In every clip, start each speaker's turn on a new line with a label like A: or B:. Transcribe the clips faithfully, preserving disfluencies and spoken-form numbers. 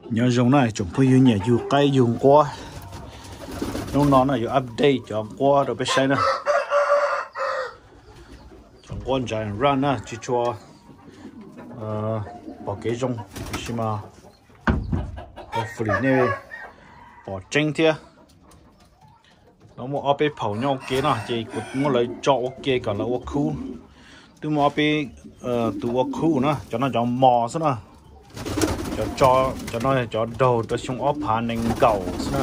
A: nhớ dùng này chúng tôi dùng nhà dùng cây dùng qua nó nó là dùng update cho qua rồi bây giờ nè trong quan giant run nè chỉ cho bỏ cái dùng xí mà hopefully này bỏ tranh thế nó mua ở bên phẩu nhau kia nè chỉ cũng mua lấy cho ok cả là ok tôi mua ở bên từ ok nè cho nó chọn mò xí nè cho cho cho nó cho đầu tôi xuống ốp phá nền cầu nè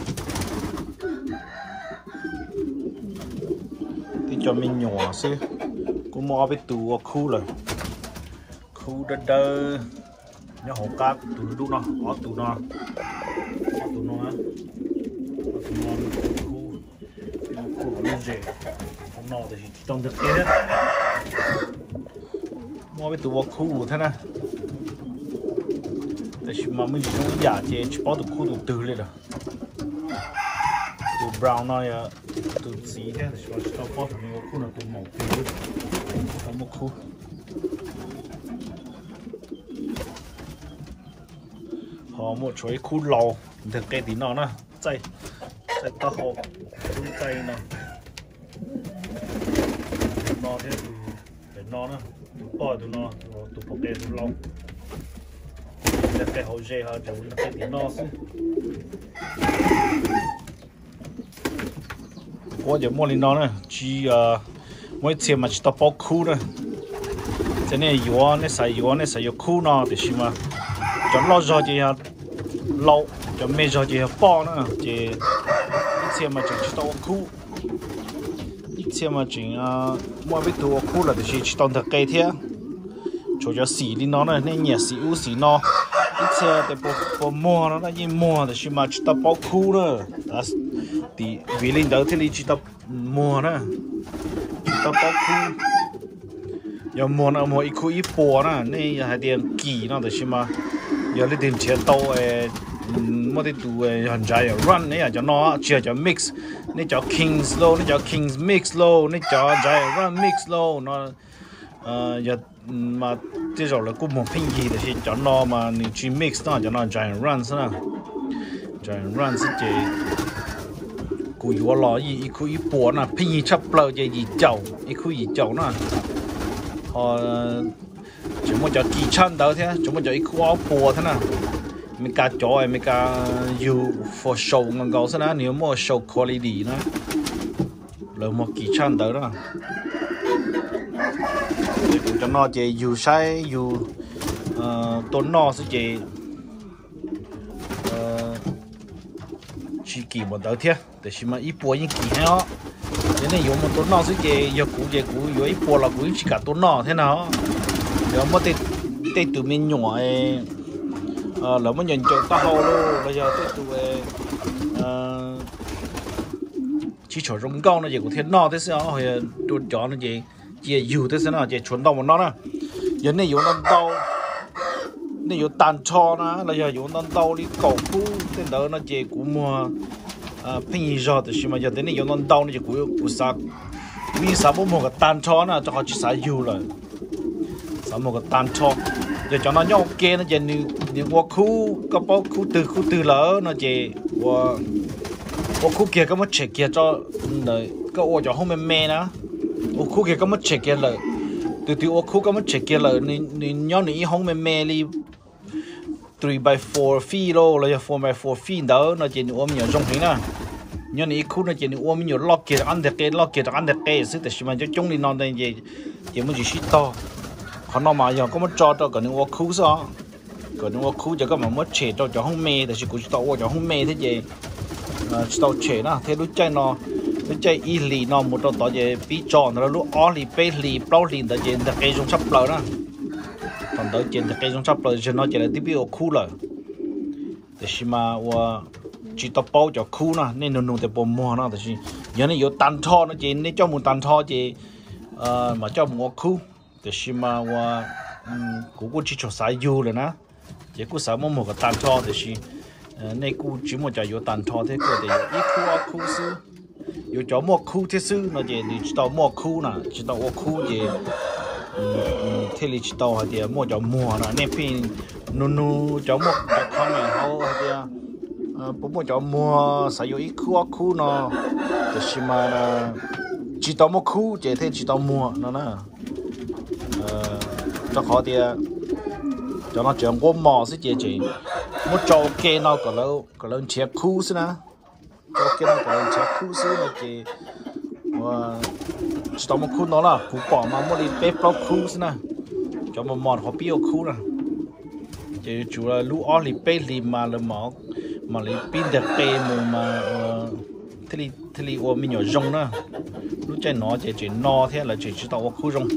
A: thì cho mình nhỏ xí cũng mua bên từ ok rồi khu đất đơ nhớ hồ cá từ lúc nào có từ nào từ nó từ nó khu khu lên gì không nào thì trong thực tế mua cái từ khu thế này để mà mình dùng giả chế chỉ bảo từ khu từ từ lên rồi từ brown này từ gì thế thì chúng ta bảo từ những khu nào từ màu tím không một khu họ một chỗ khu lò thực cái tí nó nè chạy chạy ta họ cũng chạy nè nó thế từ để nó nè từ bò từ nó từ bò cái từ lò để cái hồ dê họ chịu cái tí nó xí qua giờ mua lên nó nè chỉ mỗi次mà chỉ ta bao khu nè thế này yếu này xài yếu này xài yếu khu nó để xem mà cho lo cho chị lâu cho mấy cho chị bao nữa chị ít xem mà chỉ tao khu ít xem mà chỉ mua biết tao khu là thì chỉ tao thật cây thế cho cho xỉ đi nó này nên nhẹ xỉ u xỉ nó ít xem để bộ bộ mua nó là gì mua thì mà chỉ tao bao khu nữa thì vì linh đó thì chỉ tao mua nữa chỉ tao bao khu giờ mua nó mua ít khu ít bộ nữa nên hai tiền kỳ nó thì mà giờ lấy tiền tiền tàu ấy mua đi tụ hành trái run này cho nó chia cho mix này cho kings low này cho kings mix low này cho trái run mix low nó giờ mà tiếp rồi là cũng một pin gì thì cho nó mà你去 mix 那就那 giant run 是吧 giant run 是这古有了一一块一波那拼一差不多就一角一块一角那呃chúng mình cho kỳ chân đó thế chúng mình cho ít khoa bùa thế nào mình cá chó mình cá you for show ngon gấu thế nào nếu mà show quality nữa là một kỳ chân đó đó cho nó chỉ you sai you tốn nó sẽ chỉ chỉ kỳ một đó thế để xem mà ít bùa những kỳ nó thế này dùng một tốn nó sẽ chỉ giờ cũ giờ cũ giờ ít bùa là cũ chỉ cả tốn nó thế nào giờ mới tết tết tụi mình nhỏ ấy là mới nhận cho tao luôn bây giờ tết tụi chỉ cho rong cao nó chỉ có thiên nọ thế sao hồi tụi chó nó chỉ chỉ dù thế sao chỉ chuẩn tao một nó nè giờ này dùng nó tao này dùng tàn cho nó là giờ dùng nó tao đi cầu cũ thế đó nó chỉ cũng mua pin giờ thì mà giờ thế này dùng nó tao nó chỉ cũng cũng sao vì sao bố mua cái tàn cho nó cho họ chỉ xài dù rồi sao một cái tàn cho giờ cho nó nhau kia nó chỉ những qua khu cái bao khu từ khu từ lỡ nó chỉ qua qua khu kia có mất check kia cho này cái ô cho không mềm mềm nữa ô khu kia có mất check kia lỡ từ từ ô khu có mất check kia lỡ nên nên nhau này không mềm mềm đi three by four feet lô là four by four feet đó nó chỉ ôm nhiều trong thế nè nhau này khu nó chỉ ôm nhiều lock kia ăn được cái lock kia ăn được cái sự thì mà cho chúng đi non đây gì chỉ muốn chỉ shit to họ nói mà giờ có một trò cho cái những ô khu sao cái những ô khu cho các bạn mất trẻ cho cho không mê thì chỉ cũng tao cho không mê thế gì tao trẻ na thế lúc chơi nó lúc chơi y lì nó một trò tao về bị tròn nó lúc ó lì bê lì bao lì tại vì là cây trong sắp lờ đó còn tới trên là cây trong sắp lờ cho nó chỉ là tiếp ô khu rồi thì mà chỉ tao bao cho khu na nên nó nung từ bồn mua nó thì giờ này có tan thọ nó chỉ nên cho một tan thọ chỉ mà cho một khu thì mà wa cũng có chỉ cho sai yêu rồi nè chỉ có sai một cái tan thọ thì này cũng chỉ một cái tan thọ thế cái thì ít khu khu sư yêu cho một khu thế sư nó chỉ chỉ tao một khu nè chỉ tao một khu gì thế là chỉ tàu hay thì mua cho mùa là nên pin nu nu cho một cái không này hậu hay thì bố mua cho mua sử dụng ít khu khu nó thì xí mà là chỉ tàu một khu chỉ thế chỉ tàu mùa nó nè cho họ thì cho nó chuyển qua mỏ sẽ chế chỉ một chỗ kia nó có lâu có lâu chế khu xí nè chỗ kia nó có lâu chế khu xí là chỉ và chỉ tao một khu nó là khu bỏ mà một đi bếp bao khu xí nè cho một món họ biết khu nè chỉ chủ là lú ó lì bếp lì mà là mỏ mà lì pin đẹp bê mà mà thế li thế li ô mình nhỏ rong nè lúc chạy nó chỉ chỉ no thế là chỉ chỉ tao khu rong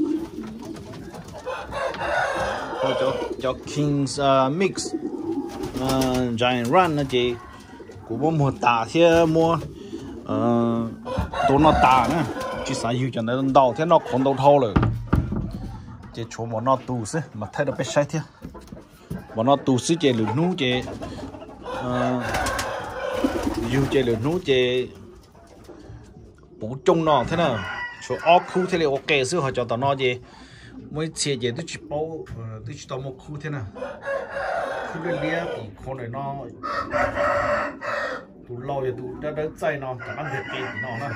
A: cho cho Kings uh, Mix uh, Giant Run nó chỉ của bố mua tả thế mua đồ nó tả nè chỉ sản xuất cho nó đào thế nó còn đào thâu rồi chỉ chỗ mà nó tù xí mà thấy nó bị sai thế mà nó tù xí chỉ lửa nú chỉ dù chỉ lửa nú chỉ bổ trung nó thế nào chỗ áo khu thế này ok xí họ cho tao nó gì mới chia gì tôi chỉ bao tôi chỉ tao một khu thế nào khu lên lia thì con này nó tụ lâu rồi tụ đã đỡ chạy nó cả ăn thịt cây thì nó nè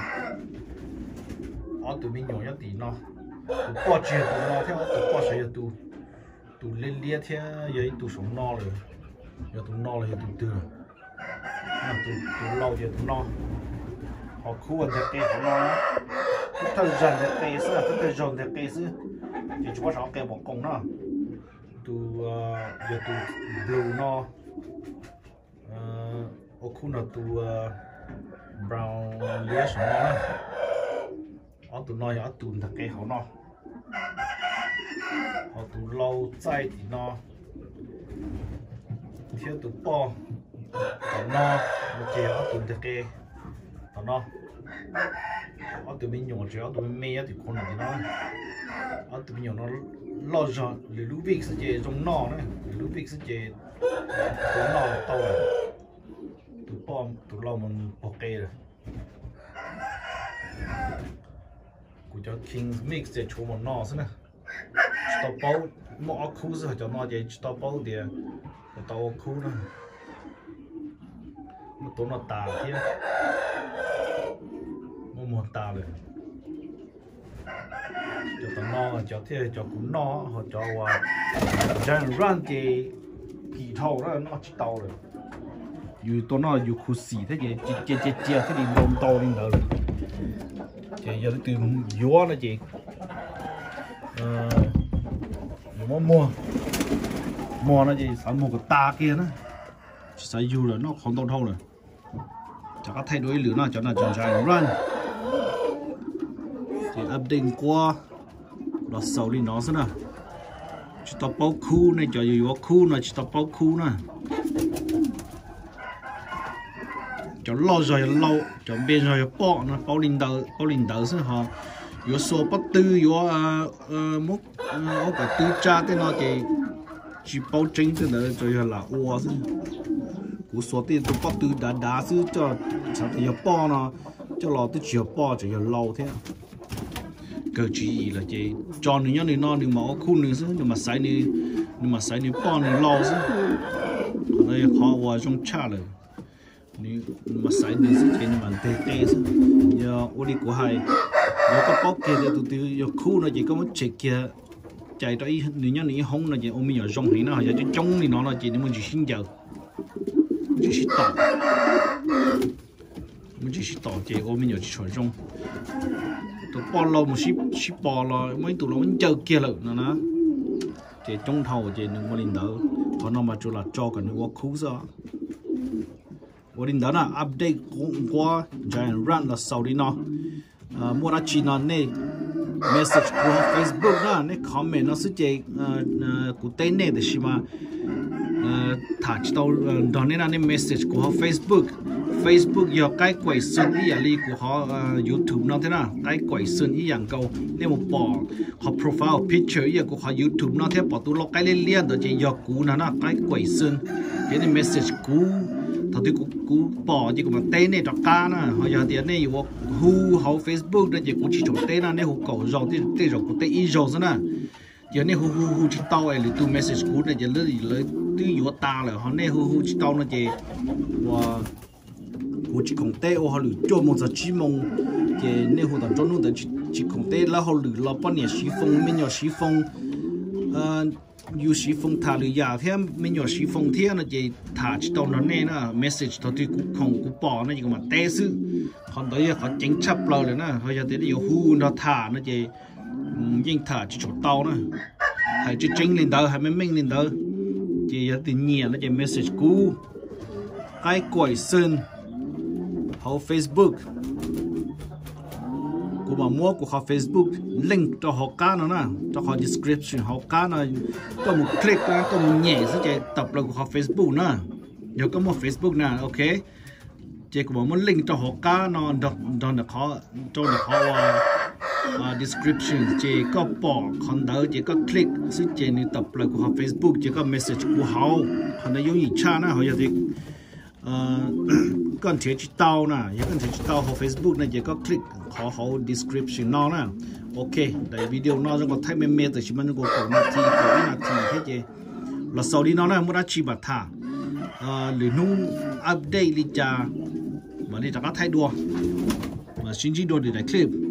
A: ở tụ mình nhỏ nhất thì nó tụ qua chuyện tụ nó theo tụ qua sấy tụ tụ lên lia theo vậy tụ sống no rồi giờ tụ no rồi tụ từ tụ tụ lâu rồi tụ no họ khu ăn thịt cây họ no tụ thời gian thịt cây xưa tụ thời gian thịt cây xưa thì chúng ta sẽ cây bỏ công nó tụ giờ tụ blue no ở khu nào tụ brown lia sống nó ở tụ nói ở tụ thật cái họ nó ở tụ lâu chạy thì nó theo tụ po ở nó một chiều ở tụ thật cái ở nó ở tụ mình nhỏ chỉ ở tụ mình mê thì con nào thì nó ở tụ mình nhỏ nó lo rồi lũ lũ vịt sẽ chơi trong nó đấy lũ vịt sẽ chơi trong nó to rồi tụ po tụ lâu mình bỏ cây rồi của cho Kings Mix để cho một nọ xí nè, tao bao một khu rồi cho nó để tao bao để tao khu nè, một tổ nó tà kia, một một tà rồi, cho tao nọ cho thế cho cũng nọ họ cho qua, Giant Run thì kỳ thầu đó nó chỉ tao rồi, dù tổ nó dù khu xì thế gì, chỉ chỉ chỉ chỉ thế thì lom tao lên đó. Chị giờ từ gió là chị mua mua mua nó chị sản một cái ta kia nó chỉ xài dù là nó không tốt đâu rồi chắc có thay đổi lửa nó cho nó chọn Giant Run thì update qua nó sầu đi nó xem nào chỉ tập bao khu này cho dù khu này chỉ tập bao khu này cho lâu rồi lâu cho bên rồi bỏ nó bao linh đầu bao linh đầu sẽ họ có số bắt tư có mốc ở cái tư cha thế nó chỉ chỉ bao chính thế này rồi là ô chứ cú số tiền tôi bắt tư đã đã chứ cho sao thì bỏ nó cho lo tôi chỉ bỏ chỉ lâu thế cái chỉ là chỉ cho người nhá người non người máu khu người chứ nhưng mà sai người nhưng mà sai người bỏ người lâu chứ đây họ vào trong cha rồi nếu mà sai nữa sẽ trên bàn tê tê chứ giờ ô đi của hai giờ có bóc kia thì tụi tôi giờ khu nó chỉ có một chiếc kia chạy tới nếu nhá nếu không là chỉ ôm mình ở trong thì nó giờ chỉ trong thì nó là chỉ để mình chỉ xin giờ chỉ xin tỏ mình chỉ xin tỏ chỉ ôm mình ở chỉ ở trong tụi bỏ lâu một ship ship bỏ lo mấy tụi nó vẫn chờ kia lợn nữa nó chỉ trong thầu chỉ đừng có linh đỡ còn nó mà cho là cho cả những khu sao我哋等下 update 過 Giant Run 啦，手裏呢，呃，莫拉奇呢，你 message 過 Facebook 啦，你 comment 呢是只呃呃古代呢的是嘛，呃，touch 到呃當年呢你 message 過 Facebook，Facebook 要改鬼信一樣哩過呃 YouTube 呢，睇啦，改鬼信一樣夠，你冇播，學 profile picture 一樣過 YouTube 呢，睇播到落改哩練到只要古呢呢改鬼信，有啲 message 古。thằng tôi cũng cũng bỏ chứ cũng tên này trọc ca nè họ giờ tiền này hu hậu Facebook đây chỉ cũng chỉ chọn tên là này hụ cầu rồi thì tên rồi cũng tên y rồi nữa nè giờ này hu hu hu chỉ tao ấy từ message cũ này giờ lấy lấy từ yếu ta rồi họ này hu hu chỉ tao nó chỉ và hu chỉ công tế họ lử cho một giờ chỉ mong chỉ này hu tao cho nó chỉ chỉ công tế là họ lử là bao nhiêu xí phong mấy nhiều xí phong yêu xí phong thả lử giả thế mấy nhiều xí phong thế nó chỉ thả chỉ tao nó này nó message tao thì cũng không cũng bỏ nó chỉ có mà té sự còn tới họ chính chấp rồi nữa họ giờ tới yêu hu nó thả nó chỉยิ่งถ่าจะฉดเตานะหายจะจริงลินเตอร์หายไม่มิ่งลินเตอร์จะยัดติเนียแล้วจะเมสเซจกูไอ้ก่อยซึนเขาเฟซบุ๊กกูมามั่วกูเขาเฟซบุ๊กลิงก์ตัวเขาการนะนะตัวเขา description เขาการนะก็มึงคลิกนะก็มึงแย่ซะจะตับเรากูเขาเฟซบุ๊กนะเดี๋ยวก็มาเฟซบุ๊กนะโอเคเจ้ากูบอกมันลิงก์ตัวเขาการนะดอนดอนเดี๋ยวเขาดอนเดี๋ยวเขาว่าdescription เจก็บอกคอนเดอร์เจก็คลิกซึ่งเจนี่ตับเลยกูเขา Facebook เจก็ message กูเขาคนนั้นยังอีกชานะเขาอยากจะเอ่อก่อนเทียจิตเอานะยังก่อนเทียจิตเอาเขา Facebook นะเจก็คลิกขอเขา description นอนะโอเคแต่วิดีโอนอจะก็ไทยไม่เมตแต่ชิมันก็กดนาทีกดวินาทีให้เจเราสาวดีนอนะมุดชีบัตท่าเอ่อหรือนุ่งอัปเดตลิจาวันนี้จะก็ไทยดัวมาชิ้นจีดัวเดี๋ยวได้คลิป